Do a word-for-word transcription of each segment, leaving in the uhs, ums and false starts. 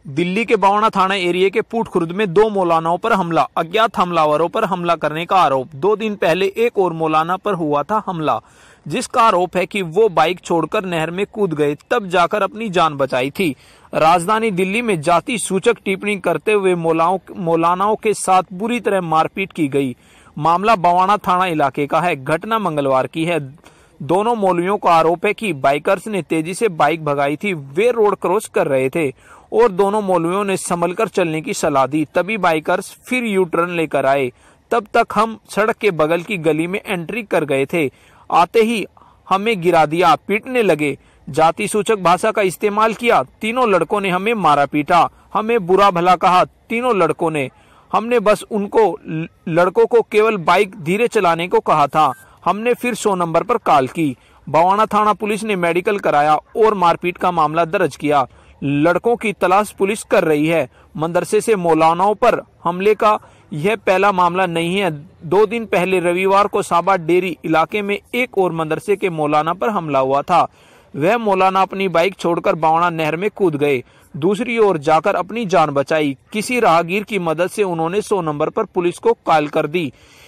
दिल्ली के बवाना थाना एरिया के पूट खुर्द में दो मौलानाओं पर हमला। अज्ञात हमलावरों पर हमला करने का आरोप। दो दिन पहले एक और मौलाना पर हुआ था हमला, जिसका आरोप है कि वो बाइक छोड़कर नहर में कूद गए, तब जाकर अपनी जान बचाई थी। राजधानी दिल्ली में जाति सूचक टिप्पणी करते हुए मौलानाओं के साथ बुरी तरह मारपीट की गई। मामला बवाना थाना इलाके का है। घटना मंगलवार की है। दोनों मौलवियों का आरोप है कि बाइकर्स ने तेजी से बाइक भगाई थी। वे रोड क्रॉस कर रहे थे और दोनों मौलवियों ने संभल कर चलने की सलाह दी। तभी बाइकर्स फिर यू टर्न लेकर आए। तब तक हम सड़क के बगल की गली में एंट्री कर गए थे। आते ही हमें गिरा दिया, पीटने लगे, जाति सूचक भाषा का इस्तेमाल किया। तीनों लड़कों ने हमें मारा पीटा, हमें बुरा भला कहा। तीनों लड़कों ने हमने बस उनको लड़कों को केवल बाइक धीरे चलाने को कहा था। हमने फिर सौ नंबर पर कॉल की। बवाना थाना पुलिस ने मेडिकल कराया और मारपीट का मामला दर्ज किया। लड़कों की तलाश पुलिस कर रही है। मदरसे से मौलानाओं पर हमले का यह पहला मामला नहीं है। दो दिन पहले रविवार को साबा डेरी इलाके में एक और मदरसे के मौलाना पर हमला हुआ था। वह मौलाना अपनी बाइक छोड़कर बवाना नहर में कूद गए। दूसरी ओर जाकर अपनी जान बचाई। किसी राहगीर की मदद से उन्होंने सौ नंबर पर पुलिस को कॉल कर दी।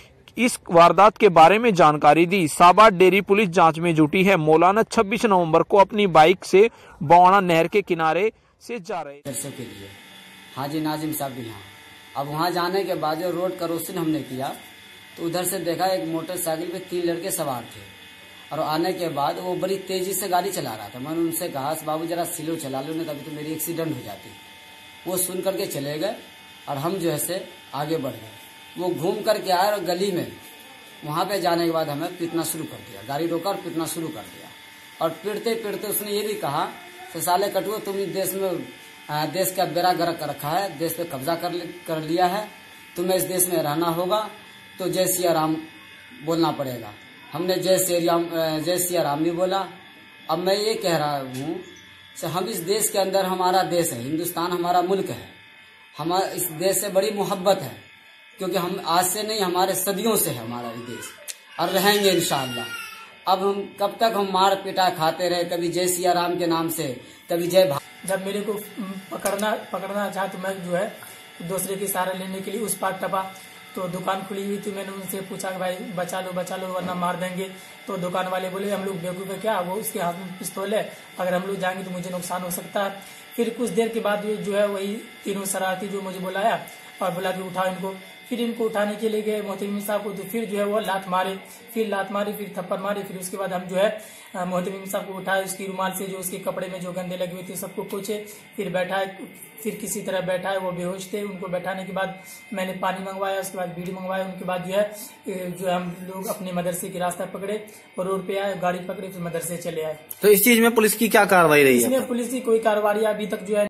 इस वारदात के बारे में जानकारी दी। साबा डेरी पुलिस जांच में जुटी है। मौलाना छब्बीस नवंबर को अपनी बाइक से बवाना नहर के किनारे से जा रहे के लिए हाजी नाजिम साहब के यहाँ। अब वहाँ जाने के बाद जो रोड क्रॉसिंग हमने किया तो उधर से देखा एक मोटरसाइकिल पे तीन लड़के सवार थे और आने के बाद वो बड़ी तेजी से गाड़ी चला रहा था। मैंने उनसे कहा बाबू जरा स्लो चला लो, नहीं तभी तो मेरी एक्सीडेंट हो जाती। वो सुन करके चले गए और हम जो है से आगे बढ़ गए। वो घूम करके आए और गली में वहाँ पे जाने के बाद हमें पीटना शुरू कर दिया। गाड़ी रोका और पीटना शुरू कर दिया और पीटते पीटते उसने ये भी कहा कि साले कटुआ तुम इस देश में देश का बेड़ा गर्क कर रखा है, देश पे कब्जा कर, कर लिया है, तुम्हें इस देश में रहना होगा तो जय सिया राम बोलना पड़ेगा। हमने जय सिया जय सिया राम भी बोला। अब मैं ये कह रहा हूँ कि हम इस देश के अंदर, हमारा देश है, हिंदुस्तान हमारा मुल्क है, हमारा इस देश से बड़ी मोहब्बत है, क्योंकि हम आज से नहीं हमारे सदियों से है हमारा ये देश और रहेंगे इंशाअल्लाह। अब हम कब तक हम मार पिटा खाते रहे, कभी जय सिया राम के नाम से, कभी जय भा... जब मेरे को पकड़ना पकड़ना चाहा तो मैं जो है दूसरे की सहारा लेने के लिए उस पार टपा तो दुकान खुली हुई थी। मैंने उनसे पूछा कि भाई बचा लो बचा लो वरना मार देंगे। तो दुकान वाले बोले हम लोग बेवकूफ है क्या, वो उसके हाथ में पिस्तौल है, अगर हम लोग जाएंगे तो मुझे नुकसान हो सकता है। फिर कुछ देर के बाद जो है वही तीनों शरारती जो मुझे बुलाया और बोला कि उठाओ इनको। फिर इनको उठाने के लिए गए मोहतमीम साहब को, तो फिर जो है वो लात मारे, फिर लात मारी, फिर थप्पड़ मारे। फिर उसके बाद हम जो है मोहतमीम साहब को उठाए, उसकी रुमाल से जो उसके कपड़े में जो गंदे लगे हुए थे सबको पोंछे, फिर बैठाए, फिर किसी तरह बैठाए। वो बेहोश थे। उनको बैठाने के बाद मैंने पानी मंगवाया, उसके बाद बीड़ी मंगवाया। उनके बाद जो है जो हम लोग अपने मदरसे की रास्ता पकड़े और रोड पे आए, गाड़ी पकड़े, फिर मदरसे चले आए। तो इस चीज में पुलिस की क्या कार्रवाई रही है? इसमें पुलिस की कोई कार्रवाई अभी तक जो है